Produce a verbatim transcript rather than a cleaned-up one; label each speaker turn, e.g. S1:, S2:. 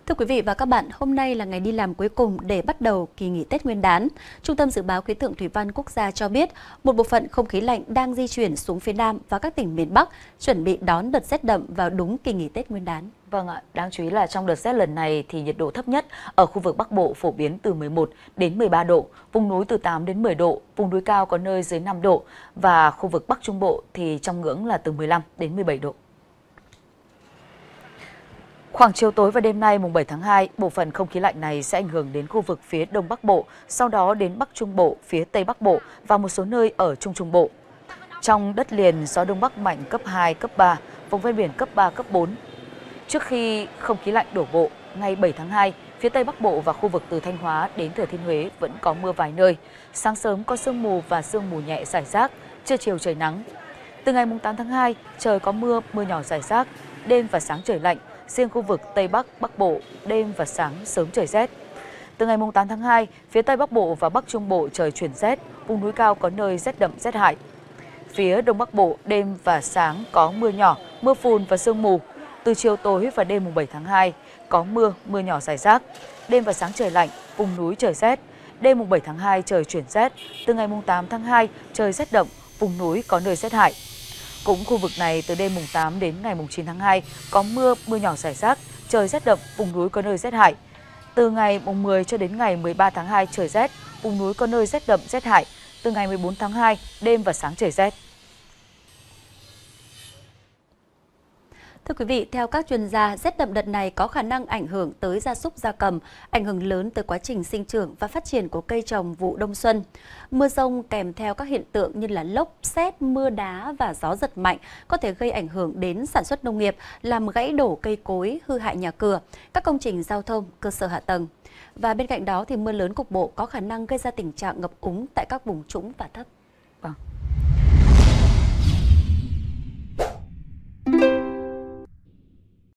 S1: Thưa quý vị và các bạn, hôm nay là ngày đi làm cuối cùng để bắt đầu kỳ nghỉ Tết Nguyên đán. Trung tâm Dự báo Khí tượng Thủy văn Quốc gia cho biết, một bộ phận không khí lạnh đang di chuyển xuống phía Nam và các tỉnh miền Bắc, chuẩn bị đón đợt rét đậm vào đúng kỳ nghỉ Tết Nguyên đán.
S2: Vâng ạ, đáng chú ý là trong đợt rét lần này thì nhiệt độ thấp nhất ở khu vực Bắc Bộ phổ biến từ mười một đến mười ba độ, vùng núi từ tám đến mười độ, vùng núi cao có nơi dưới năm độ và khu vực Bắc Trung Bộ thì trong ngưỡng là từ mười lăm đến mười bảy độ. Khoảng chiều tối và đêm nay mùng bảy tháng hai, bộ phận không khí lạnh này sẽ ảnh hưởng đến khu vực phía Đông Bắc Bộ, sau đó đến Bắc Trung Bộ, phía Tây Bắc Bộ và một số nơi ở Trung Trung Bộ. Trong đất liền, gió Đông Bắc mạnh cấp hai, cấp ba, vùng ven biển cấp ba, cấp bốn. Trước khi không khí lạnh đổ bộ, ngày bảy tháng hai, phía Tây Bắc Bộ và khu vực từ Thanh Hóa đến Thừa Thiên Huế vẫn có mưa vài nơi. Sáng sớm có sương mù và sương mù nhẹ rải rác, trưa chiều trời nắng. Từ ngày tám tháng hai, trời có mưa, mưa nhỏ rải rác, đêm và sáng trời lạnh. Riêng khu vực Tây Bắc, Bắc Bộ, đêm và sáng sớm trời rét. Từ ngày tám tháng hai, phía Tây Bắc Bộ và Bắc Trung Bộ trời chuyển rét, vùng núi cao có nơi rét đậm rét hại. Phía Đông Bắc Bộ, đêm và sáng có mưa nhỏ, mưa phùn và sương mù. Từ chiều tối và đêm bảy tháng hai, có mưa, mưa nhỏ rải rác. Đêm và sáng trời lạnh, vùng núi trời rét. Đêm bảy tháng hai trời chuyển rét. Từ ngày tám tháng hai, trời rét đậm, vùng núi có nơi rét hại. Cũng khu vực này từ đêm tám đến ngày chín tháng hai có mưa, mưa nhỏ rải rác, trời rét đậm, vùng núi có nơi rét hại. Từ ngày mười cho đến ngày mười ba tháng hai trời rét, vùng núi có nơi rét đậm, rét hại. Từ ngày mười bốn tháng hai, đêm và sáng trời rét.
S1: Thưa quý vị, theo các chuyên gia, rét đậm đợt này có khả năng ảnh hưởng tới gia súc gia cầm, ảnh hưởng lớn tới quá trình sinh trưởng và phát triển của cây trồng vụ đông xuân. Mưa dông kèm theo các hiện tượng như là lốc, sét, mưa đá và gió giật mạnh có thể gây ảnh hưởng đến sản xuất nông nghiệp, làm gãy đổ cây cối, hư hại nhà cửa, các công trình giao thông, cơ sở hạ tầng. Và bên cạnh đó thì mưa lớn cục bộ có khả năng gây ra tình trạng ngập úng tại các vùng trũng và thấp.
S2: Vâng.